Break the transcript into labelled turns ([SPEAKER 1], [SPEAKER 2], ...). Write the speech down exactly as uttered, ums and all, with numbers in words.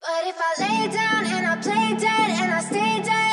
[SPEAKER 1] But if I lay down and I play dead and I stay dead